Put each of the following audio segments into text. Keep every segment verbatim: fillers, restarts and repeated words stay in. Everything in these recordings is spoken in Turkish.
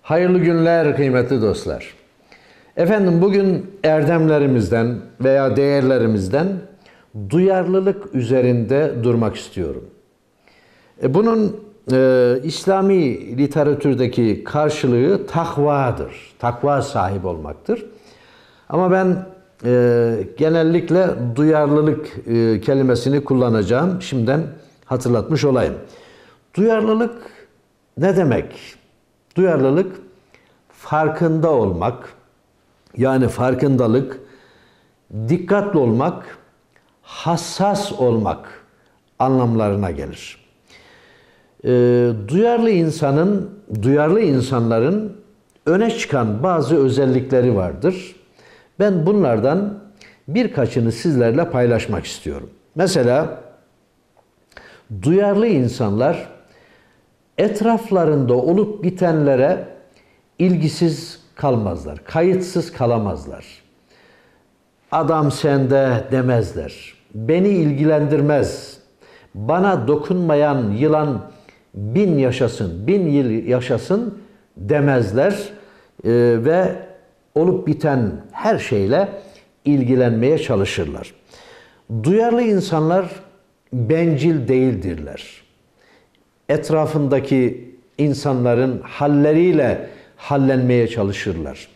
Hayırlı günler kıymetli dostlar. Efendim bugün erdemlerimizden veya değerlerimizden duyarlılık üzerinde durmak istiyorum. E bunun e, İslami literatürdeki karşılığı takvadır. Takva sahibi olmaktır. Ama ben e, genellikle duyarlılık e, kelimesini kullanacağım. Şimdiden hatırlatmış olayım. Duyarlılık ne demek? Duyarlılık farkında olmak, yani farkındalık, dikkatli olmak, hassas olmak anlamlarına gelir. E, duyarlı insanın, duyarlı insanların öne çıkan bazı özellikleri vardır. Ben bunlardan birkaçını sizlerle paylaşmak istiyorum. Mesela duyarlı insanlar etraflarında olup bitenlere ilgisiz kalmazlar, kayıtsız kalamazlar. Adam sende demezler. Beni ilgilendirmez. Bana dokunmayan yılan bin yaşasın, bin yıl yaşasın demezler. Ee, ve olup biten her şeyle ilgilenmeye çalışırlar. Duyarlı insanlar bencil değildirler. Etrafındaki insanların halleriyle hallenmeye çalışırlar.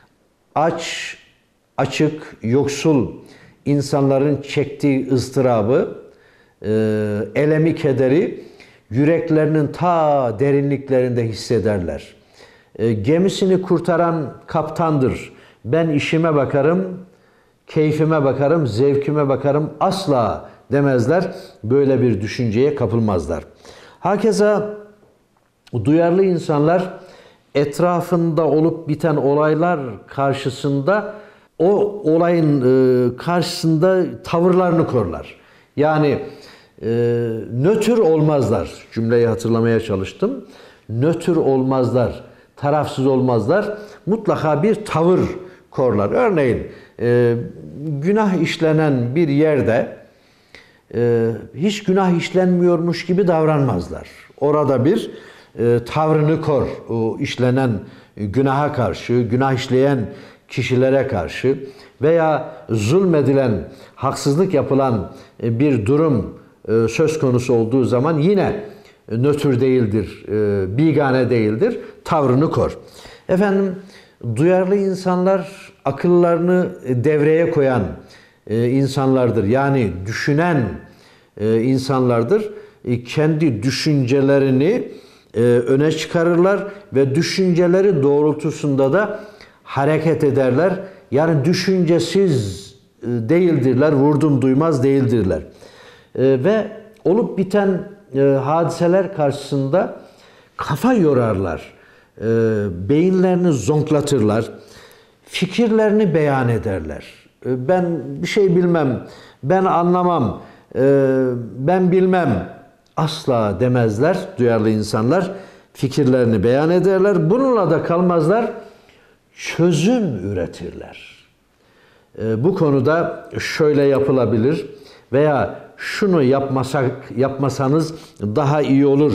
Aç, açık, yoksul insanların çektiği ızdırabı, elemi, kederi yüreklerinin ta derinliklerinde hissederler. Gemisini kurtaran kaptandır. Ben işime bakarım, keyfime bakarım, zevkime bakarım asla demezler. Böyle bir düşünceye kapılmazlar. Hakeza duyarlı insanlar etrafında olup biten olaylar karşısında o olayın karşısında tavırlarını korlar. Yani e, nötr olmazlar. Cümleyi hatırlamaya çalıştım. Nötr olmazlar, tarafsız olmazlar. Mutlaka bir tavır korlar. Örneğin e, günah işlenen bir yerde e, hiç günah işlenmiyormuş gibi davranmazlar. Orada bir e, tavrını kor. O işlenen günaha karşı, günah işleyen kişilere karşı veya zulmedilen, haksızlık yapılan bir durum e, söz konusu olduğu zaman yine nötr değildir, e, bigane değildir, tavrını kor. Efendim, duyarlı insanlar akıllarını devreye koyan e, insanlardır. Yani düşünen e, insanlardır. E, kendi düşüncelerini e, öne çıkarırlar ve düşünceleri doğrultusunda da hareket ederler. Yani düşüncesiz e, değildirler, vurdum duymaz değildirler. E, ve olup biten e, hadiseler karşısında kafa yorarlar. E, beyinlerini zonklatırlar. Fikirlerini beyan ederler. E, ben bir şey bilmem, ben anlamam, e, ben bilmem asla demezler duyarlı insanlar. Fikirlerini beyan ederler. Bununla da kalmazlar. Çözüm üretirler. E, bu konuda şöyle yapılabilir veya şunu yapmasak, yapmasanız daha iyi olur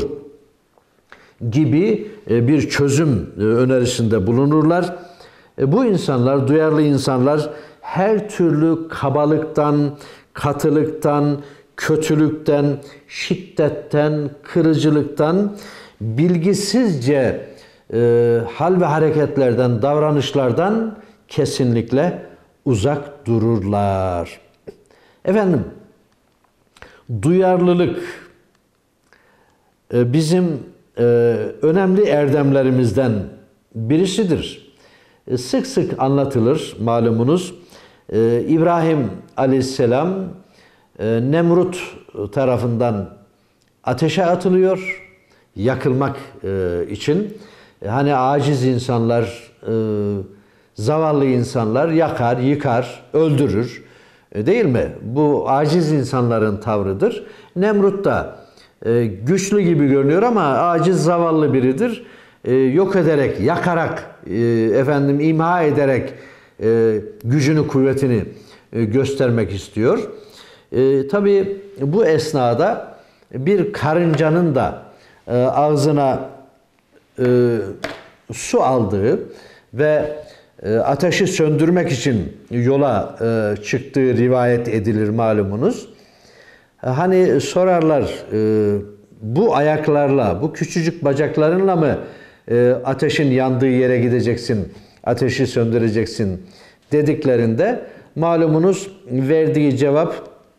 gibi e, bir çözüm e, önerisinde bulunurlar. E, bu insanlar, duyarlı insanlar her türlü kabalıktan, katılıktan, kötülükten, şiddetten, kırıcılıktan, bilgisizce e, hal ve hareketlerden, davranışlardan kesinlikle uzak dururlar. Efendim, duyarlılık e, bizim e, önemli erdemlerimizden birisidir. E, sık sık anlatılır malumunuz. E, İbrahim Aleyhisselam e, Nemrut tarafından ateşe atılıyor yakılmak e, için. E, hani aciz insanlar, e, zavallı insanlar yakar, yıkar, öldürür. E, değil mi? Bu aciz insanların tavrıdır. Nemrut da e, güçlü gibi görünüyor ama aciz, zavallı biridir. E, yok ederek, yakarak, e, efendim imha ederek e, gücünü, kuvvetini e, göstermek istiyor. E, tabii bu esnada bir karıncanın da e, ağzına e, su aldığı ve e, ateşi söndürmek için yola e, çıktığı rivayet edilir malumunuz. Hani sorarlar, e, bu ayaklarla, bu küçücük bacaklarınla mı e, ateşin yandığı yere gideceksin, ateşi söndüreceksin dediklerinde malumunuz verdiği cevap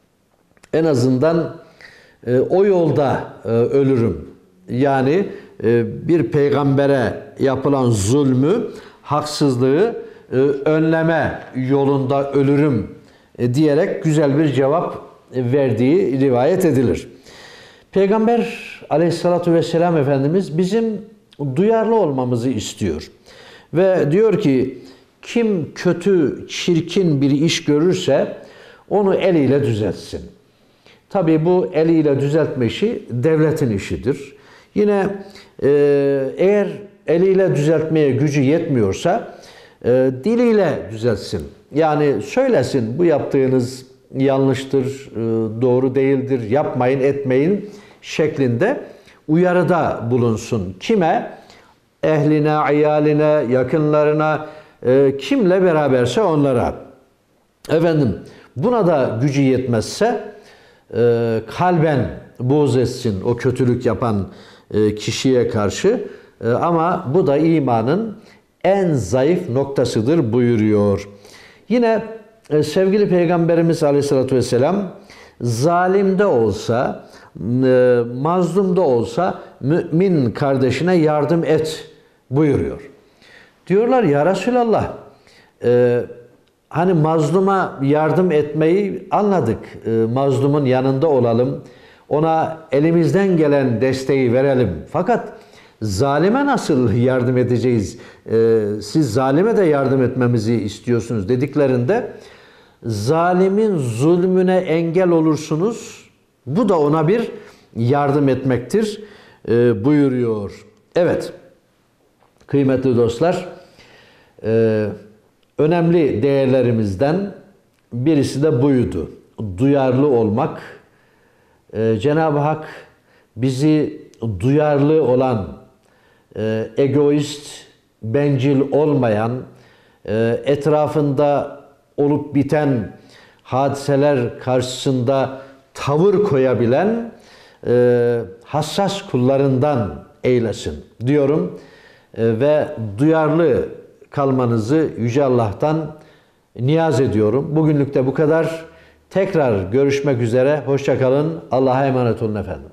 en azından e, o yolda e, ölürüm. Yani e, bir peygambere yapılan zulmü, haksızlığı e, önleme yolunda ölürüm e, diyerek güzel bir cevap verdiği rivayet edilir. Peygamber aleyhissalatu vesselam Efendimiz bizim duyarlı olmamızı istiyor. Ve diyor ki kim kötü, çirkin bir iş görürse onu eliyle düzeltsin. Tabii bu eliyle düzeltme işi devletin işidir. Yine e, eğer eliyle düzeltmeye gücü yetmiyorsa e, diliyle düzeltsin. Yani söylesin bu yaptığınız yanlıştır, e, doğru değildir, yapmayın, etmeyin şeklinde uyarıda bulunsun. Kime? Ehline, ayaline, yakınlarına, e, kimle beraberse onlara. Efendim buna da gücü yetmezse e, kalben buğz etsin o kötülük yapan e, kişiye karşı. E, ama bu da imanın en zayıf noktasıdır buyuruyor. Yine e, sevgili Peygamberimiz Aleyhisselatü Vesselam zalim de olsa, e, mazlum da olsa mümin kardeşine yardım et buyuruyor. Diyorlar ya Resulallah, e, hani mazluma yardım etmeyi anladık. E, mazlumun yanında olalım, ona elimizden gelen desteği verelim. Fakat zalime nasıl yardım edeceğiz? E, siz zalime de yardım etmemizi istiyorsunuz dediklerinde zalimin zulmüne engel olursunuz. Bu da ona bir yardım etmektir e, buyuruyor. Evet, kıymetli dostlar, e, önemli değerlerimizden birisi de buydu. Duyarlı olmak. E, Cenab-ı Hak bizi duyarlı olan, e, egoist, bencil olmayan, e, etrafında olup biten hadiseler karşısında tavır koyabilen e, hassas kullarından eylesin diyorum e, ve duyarlı kalmanızı Yüce Allah'tan niyaz ediyorum. Bugünlük de bu kadar. Tekrar görüşmek üzere. Hoşça kalın. Allah'a emanet olun efendim.